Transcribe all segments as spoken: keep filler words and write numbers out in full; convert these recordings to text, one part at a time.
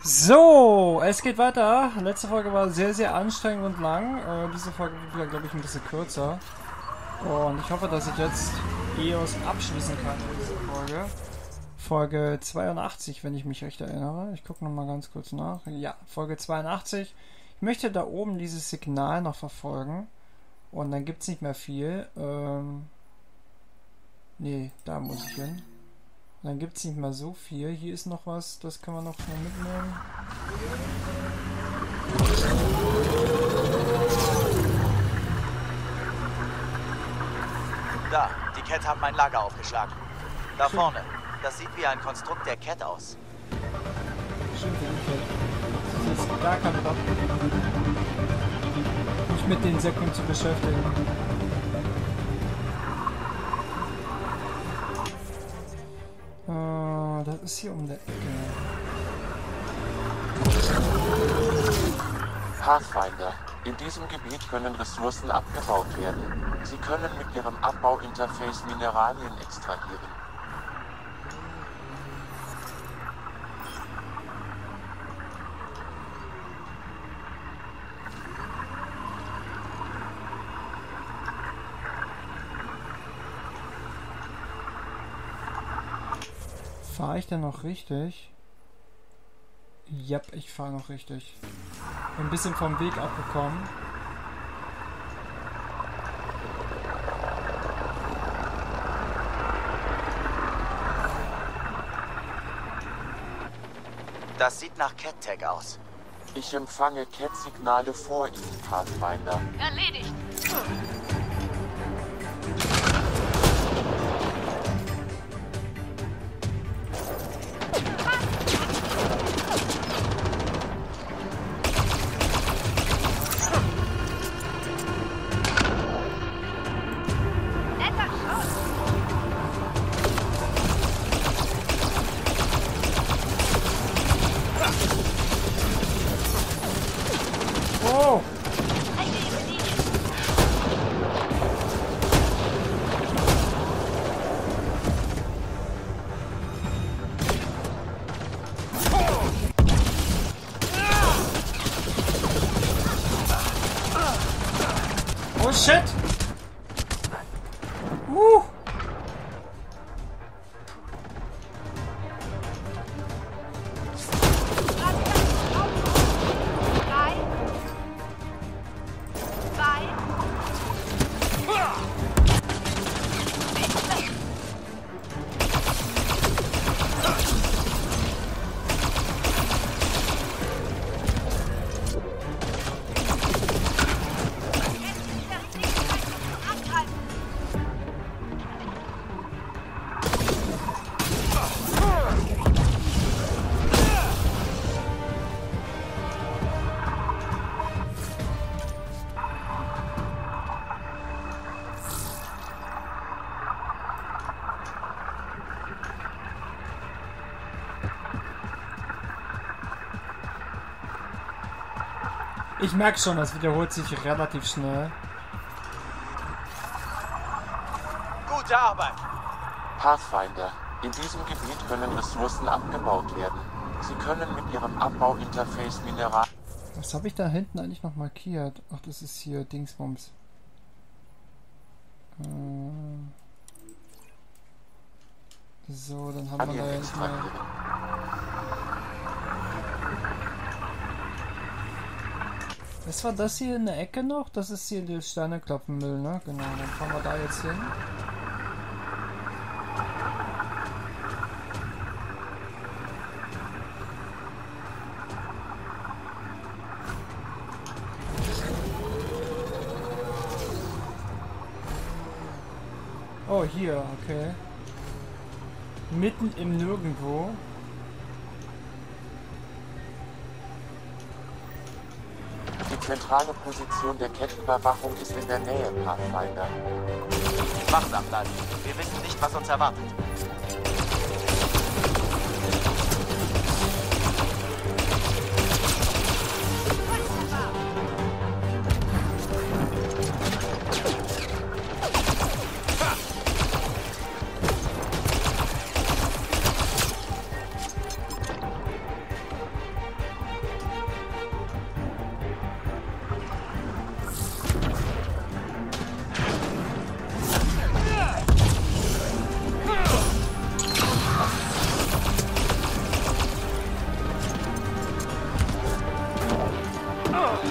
So, es geht weiter. Letzte Folge war sehr, sehr anstrengend und lang. Äh, diese Folge wird, glaube ich, ein bisschen kürzer. Und ich hoffe, dass ich jetzt E O S abschließen kann in dieser Folge. Folge zweiundachtzig, wenn ich mich recht erinnere. Ich gucke nochmal ganz kurz nach. Ja, Folge zweiundachtzig. Ich möchte da oben dieses Signal noch verfolgen. Und dann gibt es nicht mehr viel. Ähm, nee, da muss ich hin. Dann gibt es nicht mehr so viel. Hier ist noch was, das können wir noch mal mitnehmen. Da, die Cat haben mein Lager aufgeschlagen. Da Schön. vorne. Das sieht wie ein Konstrukt der Cat aus. Stimmt, die Cat. Das ist gar kein Bock, mich mit den Säcken zu beschäftigen. Uh, das ist hier um der Ecke. Pathfinder. In diesem Gebiet können Ressourcen abgebaut werden. Sie können mit ihrem Abbauinterface Mineralien extrahieren. Fahre ich denn noch richtig? Yep, ich fahre noch richtig. Bin ein bisschen vom Weg abgekommen. Das sieht nach Cat-Tag aus. Ich empfange Cat-Signale vor Ihnen, Pathfinder. Erledigt! Oh! Oh shit! Uh! Drei, zwei, angreifen! Ich merke schon, das wiederholt sich relativ schnell. Gute Arbeit. Pathfinder. In diesem Gebiet können Ressourcen abgebaut werden. Sie können mit ihrem Abbauinterface Mineral... Was habe ich da hinten eigentlich noch markiert? Ach, das ist hier Dingsbums. Äh so, dann haben wir da jetzt mal... extrahieren. Was war das hier in der Ecke noch? Das ist hier der Sterneklopfenmüll, ne? Genau, dann fahren wir da jetzt hin. Oh, hier, okay. Mitten im Nirgendwo. Die zentrale Position der Kettenüberwachung ist in der Nähe, Pathfinder. Wachsam bleiben. Wir wissen nicht, was uns erwartet.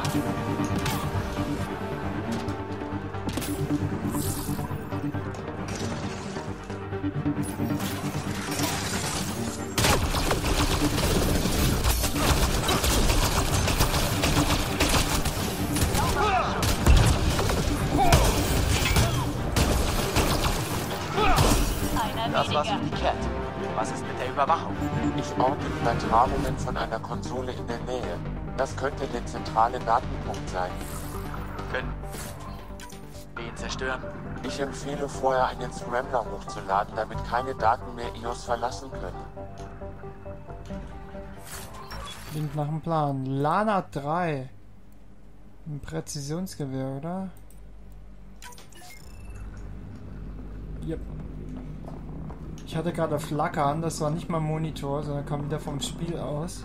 Das war's für die Cat. Was ist mit der Überwachung? Ich orte Übertragungen von einer Konsole in der Nähe. Das könnte der zentrale Datenpunkt sein. Können wir ihn zerstören? Ich empfehle vorher einen Scrambler hochzuladen, damit keine Daten mehr E O S verlassen können. Klingt nach dem Plan. Lana drei. Ein Präzisionsgewehr, oder? Yep. Ich hatte gerade Flackern, das war nicht mal Monitor, sondern kam wieder vom Spiel aus.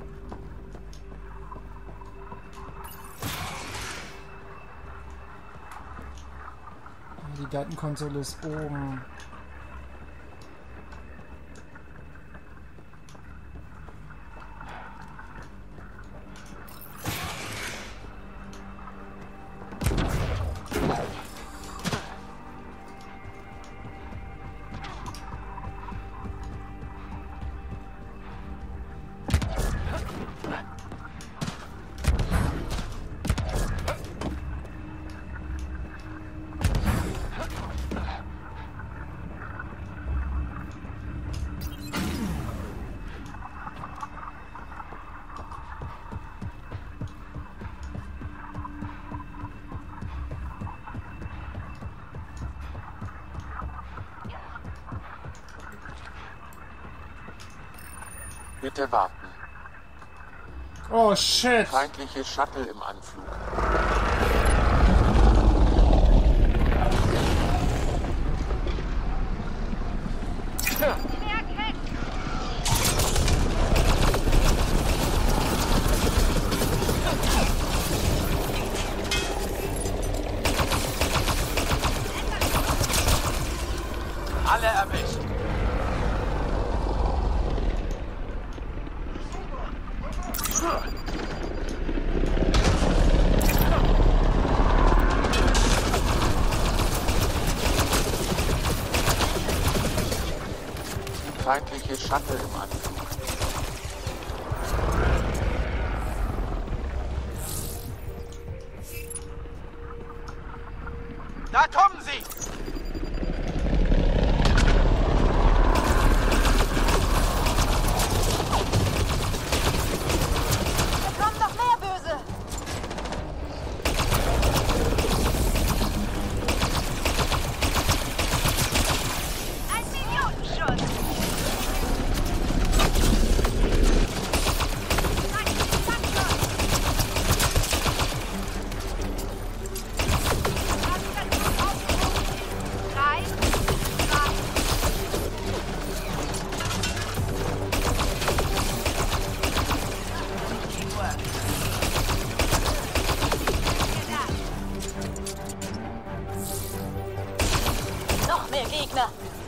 Die Datenkonsole ist oben. Bitte warten. Oh shit! Feindliche Shuttle im Anflug. Alle erwischt. Feindliche Shuttle im Anflug. Da kommen sie! Da kommen noch mehr Böse! Ein Millionenschuss! Noch mehr Gegner!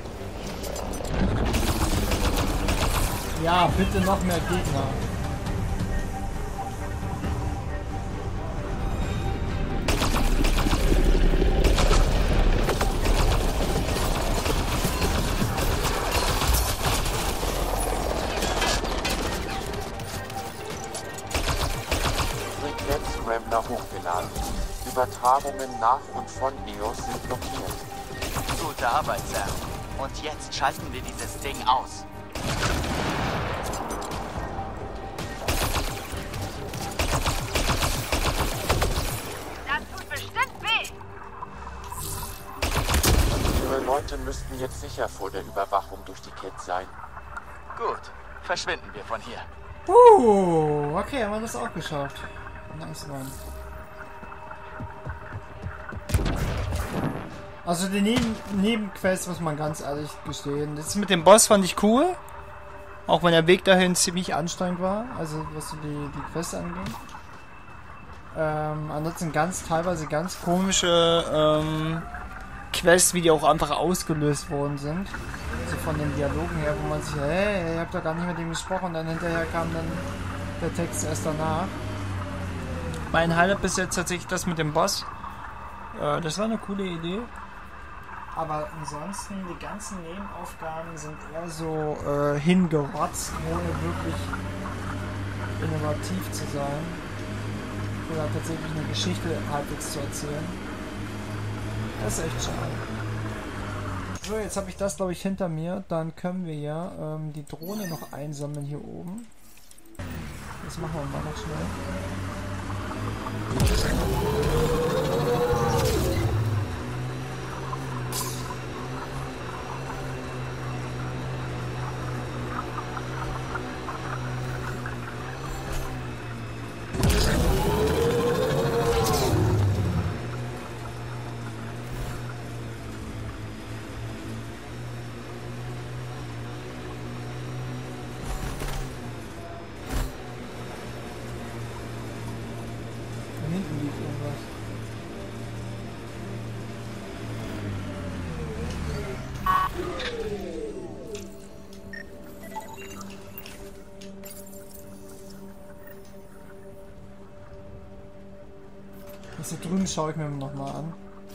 Ja, bitte noch mehr Gegner. Frequenz-Scrambler hochgeladen. Übertragungen nach und von E O S sind blockiert. Gute Arbeit, Sir. Und jetzt schalten wir dieses Ding aus. Das tut bestimmt weh! Ihre Leute müssten jetzt sicher vor der Überwachung durch die Cat sein. Gut, verschwinden wir von hier. Uh, okay, haben wir das auch geschafft. Nice one. Also die Neben Nebenquest muss man ganz ehrlich gestehen. Das mit dem Boss fand ich cool. Auch wenn der Weg dahin ziemlich anstrengend war. Also was so die, die Quest angeht. Ähm, ansonsten ganz teilweise ganz komische ähm, Quests, wie die auch einfach ausgelöst worden sind. Also von den Dialogen her, wo man sich, hey, ich hab doch gar nicht mit dem gesprochen. Und dann hinterher kam dann der Text erst danach. Mein Highlight bis jetzt tatsächlich das mit dem Boss. Äh, das war eine coole Idee. Aber ansonsten, die ganzen Nebenaufgaben sind eher so äh, hingerotzt, ohne wirklich innovativ zu sein. Oder tatsächlich eine Geschichte halbwegs zu erzählen. Das ist echt schade. So, jetzt habe ich das, glaube ich, hinter mir. Dann können wir ja ähm, die Drohne noch einsammeln hier oben. Das machen wir mal noch schnell. Hinten liegt irgendwas. Das hier drüben schaue ich mir noch mal an.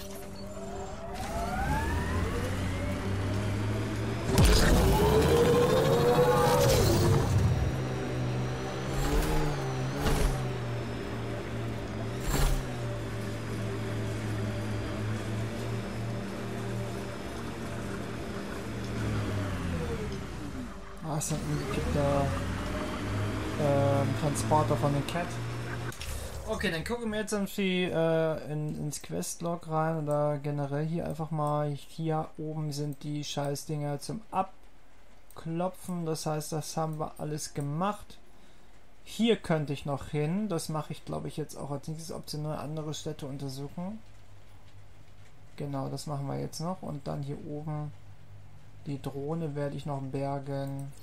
Ah, ist ein umgekippter äh, Transporter von den Cat. Okay, dann gucken wir jetzt irgendwie äh, in, ins Questlog rein oder generell hier einfach mal. Hier oben sind die Scheißdinger zum Abklopfen. Das heißt, das haben wir alles gemacht. Hier könnte ich noch hin. Das mache ich, glaube ich, jetzt auch als nächstes optional andere Städte untersuchen. Genau, das machen wir jetzt noch. Und dann hier oben die Drohne werde ich noch bergen.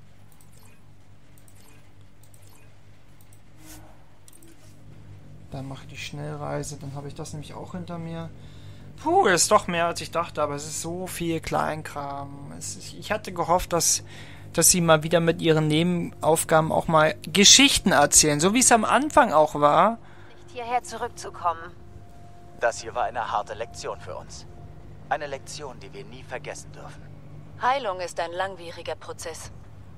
Dann mache ich die Schnellreise. Dann habe ich das nämlich auch hinter mir. Puh, ist doch mehr als ich dachte, aber es ist so viel Kleinkram. Es ist, ich hatte gehofft, dass, dass sie mal wieder mit ihren Nebenaufgaben auch mal Geschichten erzählen, so wie es am Anfang auch war. Nicht hierher zurückzukommen. Das hier war eine harte Lektion für uns. Eine Lektion, die wir nie vergessen dürfen. Heilung ist ein langwieriger Prozess.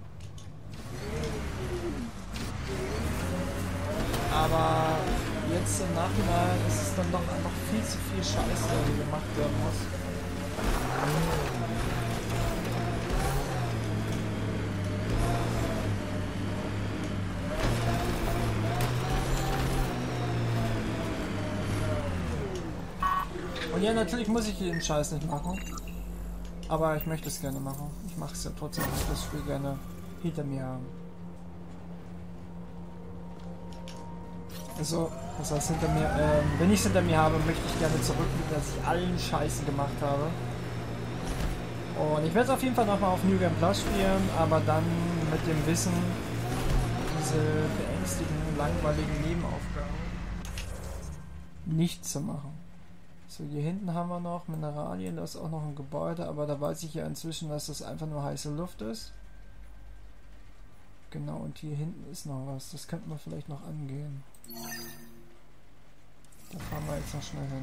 Aber jetzt im Nachhinein ist es dann doch einfach viel zu viel Scheiße, die gemacht werden muss. Und ja, natürlich muss ich den Scheiß nicht machen. Aber ich möchte es gerne machen. Ich mache es ja trotzdem, ich möchte das Spiel gerne hinter mir haben. Also, das heißt hinter mir, ähm, wenn ich es hinter mir habe, möchte ich gerne zurückblicken, dass ich allen Scheiße gemacht habe. Und ich werde es auf jeden Fall nochmal auf New Game Plus spielen, aber dann mit dem Wissen, diese beängstigenden, langweiligen Nebenaufgaben nicht zu machen. So, hier hinten haben wir noch Mineralien, da ist auch noch ein Gebäude, aber da weiß ich ja inzwischen, dass das einfach nur heiße Luft ist. Genau, und hier hinten ist noch was, das könnten wir vielleicht noch angehen. Da fahren wir jetzt noch schnell hin.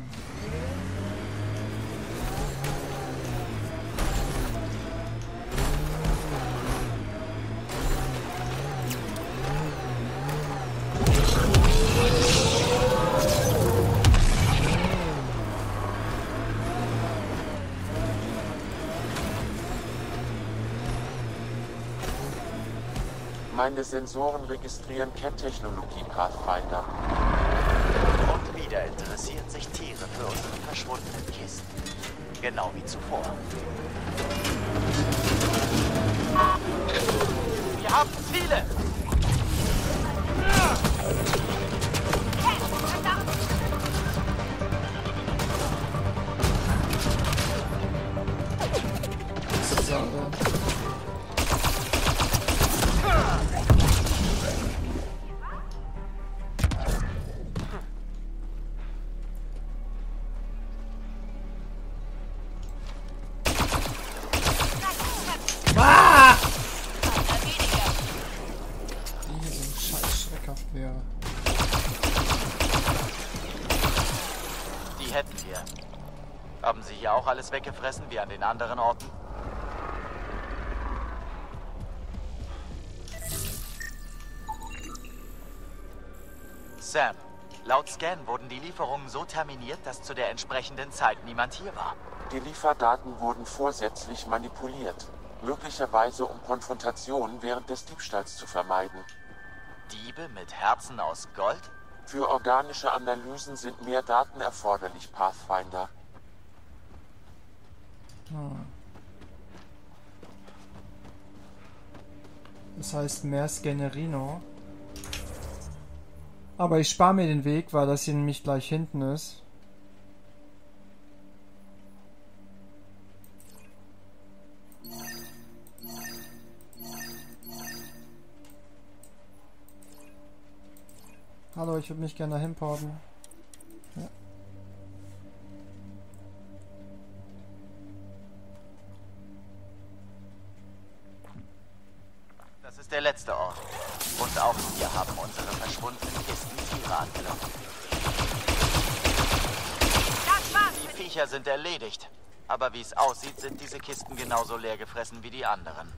Meine Sensoren registrieren Cat-Technologie, Pathfinder. Und wieder interessieren sich Tiere für unsere verschwundenen Kisten. Genau wie zuvor. Wir haben Ziele! Die hätten wir. Haben Sie hier auch alles weggefressen, wie an den anderen Orten? Sam, laut Scan wurden die Lieferungen so terminiert, dass zu der entsprechenden Zeit niemand hier war. Die Lieferdaten wurden vorsätzlich manipuliert. Möglicherweise um Konfrontationen während des Diebstahls zu vermeiden. Diebe mit Herzen aus Gold? Für organische Analysen sind mehr Daten erforderlich, Pathfinder. Hm. Das heißt mehr Scannerino. Aber ich spare mir den Weg, weil das hier nämlich gleich hinten ist. Hallo, ich würde mich gerne dahin porten. Ja. Das ist der letzte Ort. Und auch wir haben unsere verschwundenen Kisten Tiere angelockt. Die Viecher sind erledigt. Aber wie es aussieht, sind diese Kisten genauso leer gefressen wie die anderen.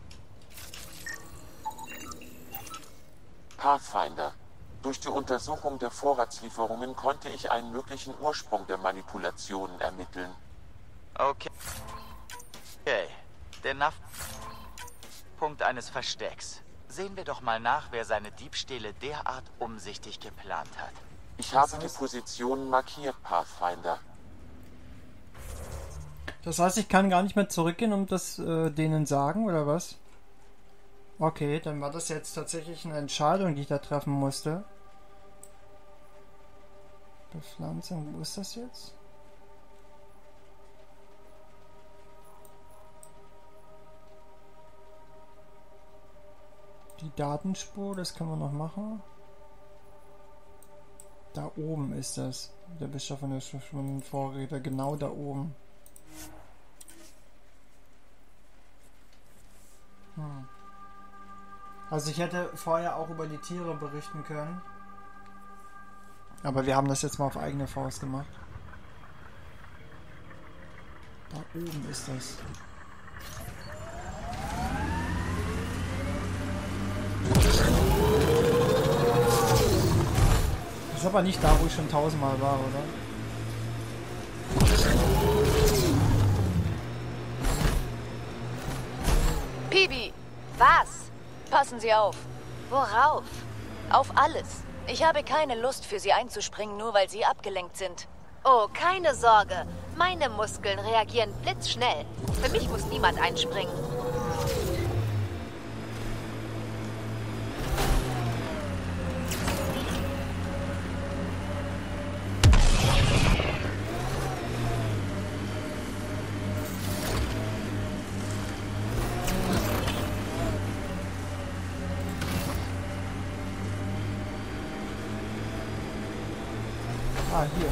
Pathfinder. Durch die Untersuchung der Vorratslieferungen konnte ich einen möglichen Ursprung der Manipulationen ermitteln. Okay. Okay. Der N A F-Punkt eines Verstecks. Sehen wir doch mal nach, wer seine Diebstähle derart umsichtig geplant hat. Ich habe die Positionen markiert, Pathfinder. Das heißt, ich kann gar nicht mehr zurückgehen und das äh, denen sagen, oder was? Okay, dann war das jetzt tatsächlich eine Entscheidung, die ich da treffen musste. Bepflanzung, wo ist das jetzt? Die Datenspur, das können wir noch machen. Da oben ist das. Der Bischof von der verschwundenen Vorräte, genau da oben. Hm. Also ich hätte vorher auch über die Tiere berichten können. Aber wir haben das jetzt mal auf eigene Faust gemacht. Da oben ist das. Das ist aber nicht da, wo ich schon tausendmal war, oder? Pibi! Was? Passen Sie auf. Worauf? Auf alles. Ich habe keine Lust, für Sie einzuspringen, nur weil Sie abgelenkt sind. Oh, keine Sorge. Meine Muskeln reagieren blitzschnell. Für mich muss niemand einspringen. Ah, hier.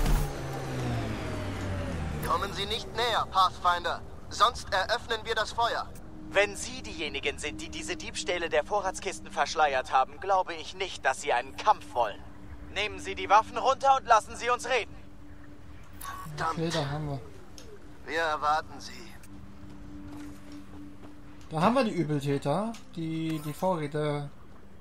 Kommen Sie nicht näher, Pathfinder. Sonst eröffnen wir das Feuer. Wenn Sie diejenigen sind, die diese Diebstähle der Vorratskisten verschleiert haben, glaube ich nicht, dass Sie einen Kampf wollen. Nehmen Sie die Waffen runter und lassen Sie uns reden. Okay, da haben wir. Wir erwarten Sie. Da haben wir die Übeltäter, die die Vorräte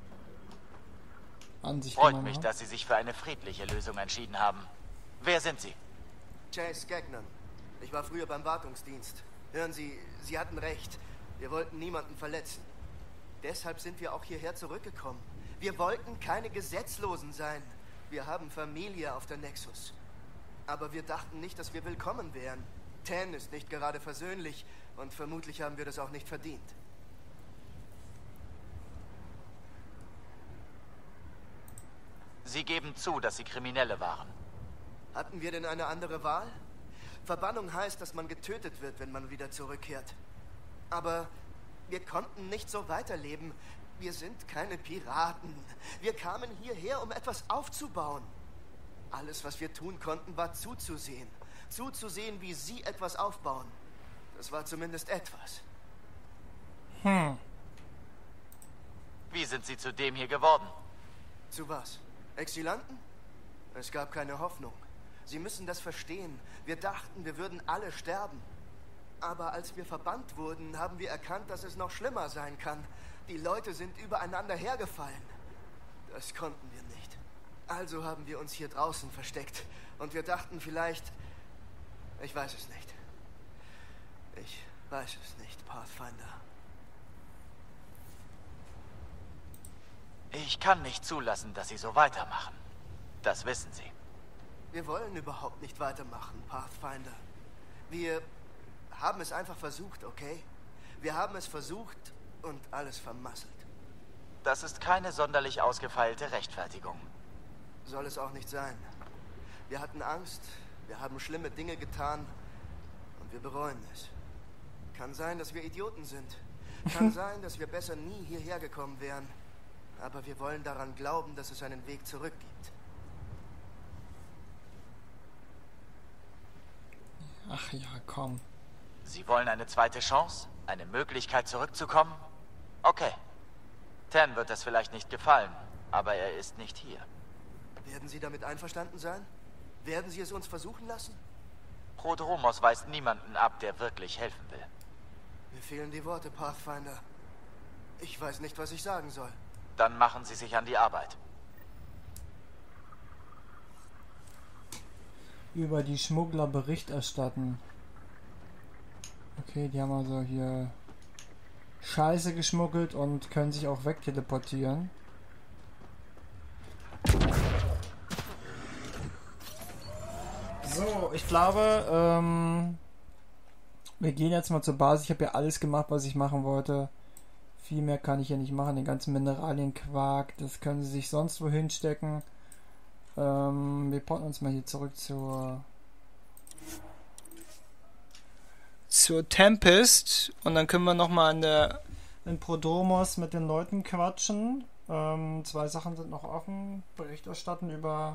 an sich Freut genommen mich, haben. dass Sie sich für eine friedliche Lösung entschieden haben. Wer sind Sie? Chase Gagnon. Ich war früher beim Wartungsdienst. Hören Sie, Sie hatten recht. Wir wollten niemanden verletzen. Deshalb sind wir auch hierher zurückgekommen. Wir wollten keine Gesetzlosen sein. Wir haben Familie auf der Nexus. Aber wir dachten nicht, dass wir willkommen wären. Ten ist nicht gerade versöhnlich und vermutlich haben wir das auch nicht verdient. Sie geben zu, dass Sie Kriminelle waren. Hatten wir denn eine andere Wahl? Verbannung heißt, dass man getötet wird, wenn man wieder zurückkehrt. Aber wir konnten nicht so weiterleben. Wir sind keine Piraten. Wir kamen hierher, um etwas aufzubauen. Alles, was wir tun konnten, war zuzusehen. Zuzusehen, wie Sie etwas aufbauen. Das war zumindest etwas. Hm. Wie sind Sie zu dem hier geworden? Zu was? Exilanten? Es gab keine Hoffnung. Sie müssen das verstehen. Wir dachten, wir würden alle sterben. Aber als wir verbannt wurden, haben wir erkannt, dass es noch schlimmer sein kann. Die Leute sind übereinander hergefallen. Das konnten wir nicht. Also haben wir uns hier draußen versteckt. Und wir dachten vielleicht... Ich weiß es nicht. Ich weiß es nicht, Pathfinder. Ich kann nicht zulassen, dass Sie so weitermachen. Das wissen Sie. Wir wollen überhaupt nicht weitermachen, Pathfinder. Wir haben es einfach versucht, okay? Wir haben es versucht und alles vermasselt. Das ist keine sonderlich ausgefeilte Rechtfertigung. Soll es auch nicht sein. Wir hatten Angst, wir haben schlimme Dinge getan und wir bereuen es. Kann sein, dass wir Idioten sind. Kann sein, dass wir besser nie hierher gekommen wären. Aber wir wollen daran glauben, dass es einen Weg zurück gibt. Ach ja, komm. Sie wollen eine zweite Chance? Eine Möglichkeit zurückzukommen? Okay. Ten wird das vielleicht nicht gefallen, aber er ist nicht hier. Werden Sie damit einverstanden sein? Werden Sie es uns versuchen lassen? Prodromos weist niemanden ab, der wirklich helfen will. Mir fehlen die Worte, Pathfinder. Ich weiß nicht, was ich sagen soll. Dann machen Sie sich an die Arbeit. Über die Schmuggler Bericht erstatten. Okay, die haben also hier Scheiße geschmuggelt und können sich auch wegteleportieren. So, ich glaube, ähm, wir gehen jetzt mal zur Basis. Ich habe ja alles gemacht, was ich machen wollte. Viel mehr kann ich hier nicht machen. Den ganzen Mineralienquark, das können sie sich sonst wo hinstecken. Ähm, wir porten uns mal hier zurück zur zur Tempest und dann können wir nochmal an der in Prodromos mit den Leuten quatschen. Ähm, zwei Sachen sind noch offen. Bericht erstatten über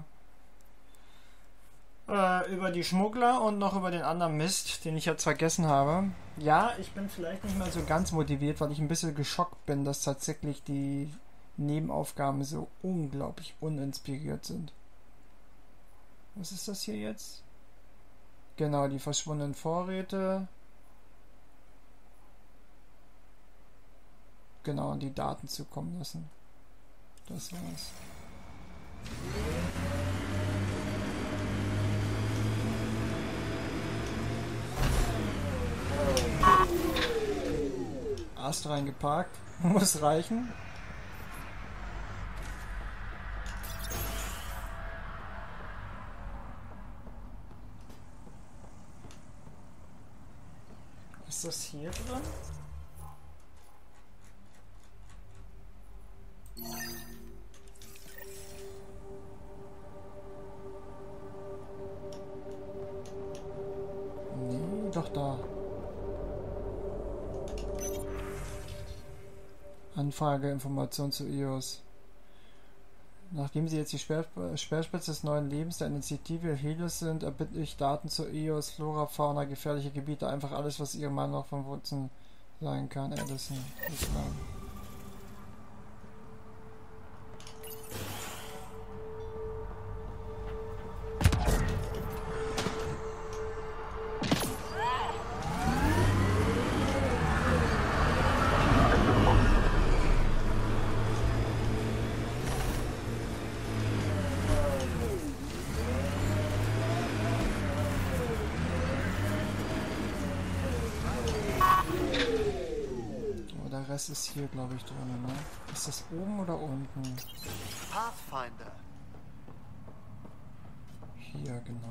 äh, über die Schmuggler und noch über den anderen Mist, den ich jetzt vergessen habe. Ja, ich bin vielleicht nicht mehr so ganz motiviert, weil ich ein bisschen geschockt bin, dass tatsächlich die Nebenaufgaben so unglaublich uninspiriert sind. Was ist das hier jetzt? Genau, die verschwundenen Vorräte. Genau, und die Daten zukommen lassen. Das war's. Ast reingeparkt. Muss reichen. Ist das hier drin? Nee, doch da. Anfrage, Information zu E O S. Nachdem Sie jetzt die Speer Speerspitze des neuen Lebens der Initiative Helios sind, erbitte ich Daten zu E O S, Flora, Fauna, gefährliche Gebiete, einfach alles, was Ihrer Meinung nach von Wurzeln sein kann. Addison. Das ist hier, glaube ich, drin, ne? Ist das oben oder unten? Pathfinder. Hier, genau.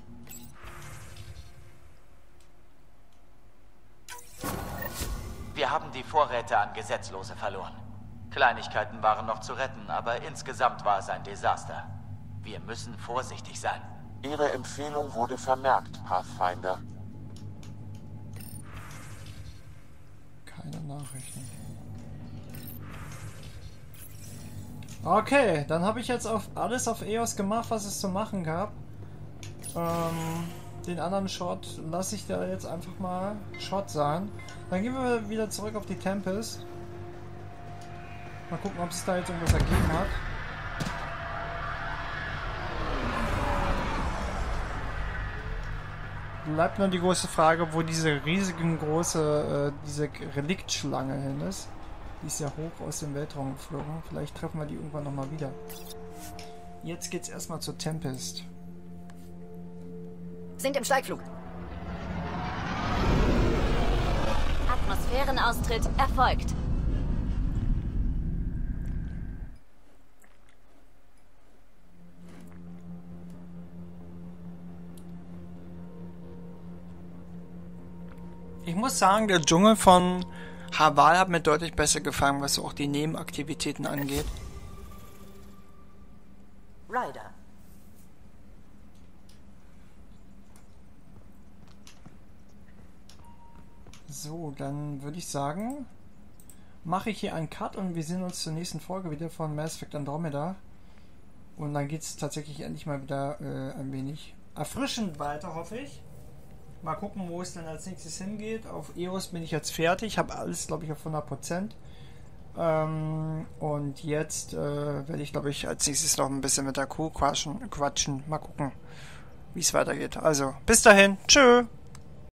Wir haben die Vorräte an Gesetzlose verloren. Kleinigkeiten waren noch zu retten, aber insgesamt war es ein Desaster. Wir müssen vorsichtig sein. Ihre Empfehlung wurde vermerkt, Pathfinder. Keine Nachrichten. Okay, dann habe ich jetzt auf alles auf E O S gemacht, was es zu machen gab. Ähm, den anderen Shot lasse ich da jetzt einfach mal Shot sein. Dann gehen wir wieder zurück auf die Tempest. Mal gucken, ob es da jetzt irgendwas ergeben hat. bleibt nur die große Frage, wo diese riesige große, äh, diese Reliktschlange hin ist. Die ist ja hoch aus dem Weltraum geflogen. Vielleicht treffen wir die irgendwann nochmal wieder. Jetzt geht's erstmal zur Tempest. Sind im Steigflug. Atmosphärenaustritt erfolgt. Ich muss sagen, der Dschungel von Haval hat mir deutlich besser gefallen, was auch die Nebenaktivitäten angeht. Ryder. So, dann würde ich sagen, mache ich hier einen Cut und wir sehen uns zur nächsten Folge wieder von Mass Effect Andromeda. Und dann geht es tatsächlich endlich mal wieder äh, ein wenig erfrischend weiter, hoffe ich. Mal gucken, wo es dann als nächstes hingeht. Auf E O S bin ich jetzt fertig, habe alles, glaube ich, auf hundert Prozent. Ähm, und jetzt äh, werde ich, glaube ich, als nächstes noch ein bisschen mit der Crew quatschen. quatschen. Mal gucken, wie es weitergeht. Also, bis dahin. Tschö.